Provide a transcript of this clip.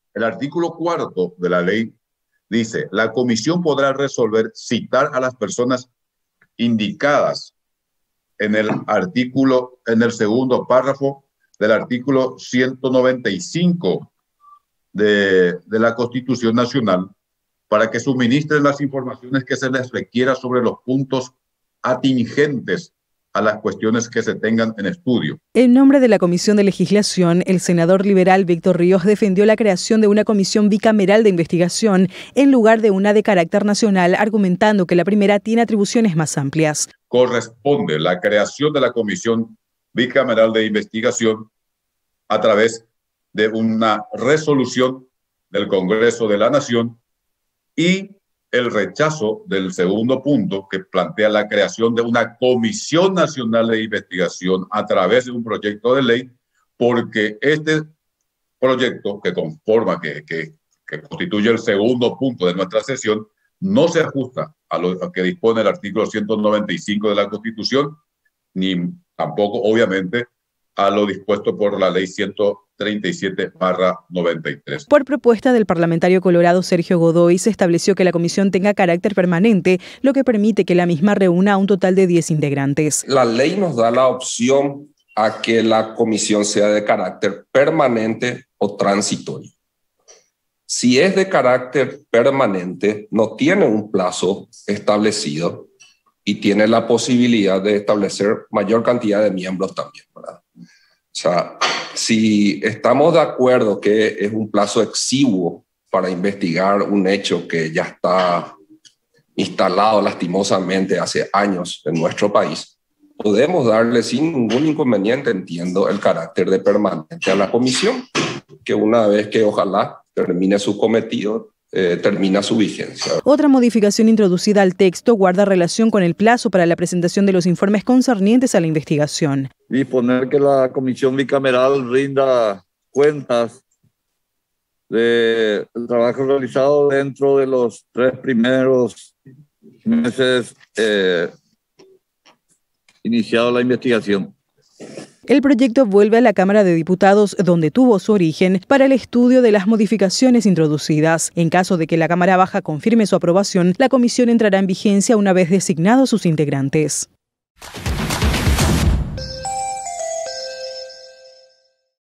El artículo 4 de la ley dice: la comisión podrá resolver citar a las personas indicadas en el segundo párrafo del artículo 195 de la Constitución Nacional para que suministren las informaciones que se les requiera sobre los puntos atingentes a las cuestiones que se tengan en estudio. En nombre de la Comisión de Legislación, el senador liberal Víctor Ríos defendió la creación de una comisión bicameral de investigación en lugar de una de carácter nacional, argumentando que la primera tiene atribuciones más amplias. Corresponde la creación de la comisión bicameral de investigación a través de una resolución del Congreso de la Nación y el rechazo del segundo punto, que plantea la creación de una Comisión Nacional de Investigación a través de un proyecto de ley, porque este proyecto que constituye el segundo punto de nuestra sesión no se ajusta a lo que dispone el artículo 195 de la Constitución, ni tampoco, obviamente, a lo dispuesto por la ley 137/93. Por propuesta del parlamentario colorado Sergio Godoy, se estableció que la comisión tenga carácter permanente, lo que permite que la misma reúna a un total de 10 integrantes. La ley nos da la opción a que la comisión sea de carácter permanente o transitorio. Si es de carácter permanente, no tiene un plazo establecido y tiene la posibilidad de establecer mayor cantidad de miembros también, ¿verdad? O sea, si estamos de acuerdo que es un plazo exiguo para investigar un hecho que ya está instalado lastimosamente hace años en nuestro país, podemos darle sin ningún inconveniente, entiendo, el carácter de permanente a la comisión, que una vez que ojalá termine su cometido, termina su vigencia. Otra modificación introducida al texto guarda relación con el plazo para la presentación de los informes concernientes a la investigación. Disponer que la comisión bicameral rinda cuentas del trabajo realizado dentro de los 3 primeros meses iniciado la investigación. El proyecto vuelve a la Cámara de Diputados, donde tuvo su origen, para el estudio de las modificaciones introducidas. En caso de que la Cámara Baja confirme su aprobación, la comisión entrará en vigencia una vez designados sus integrantes.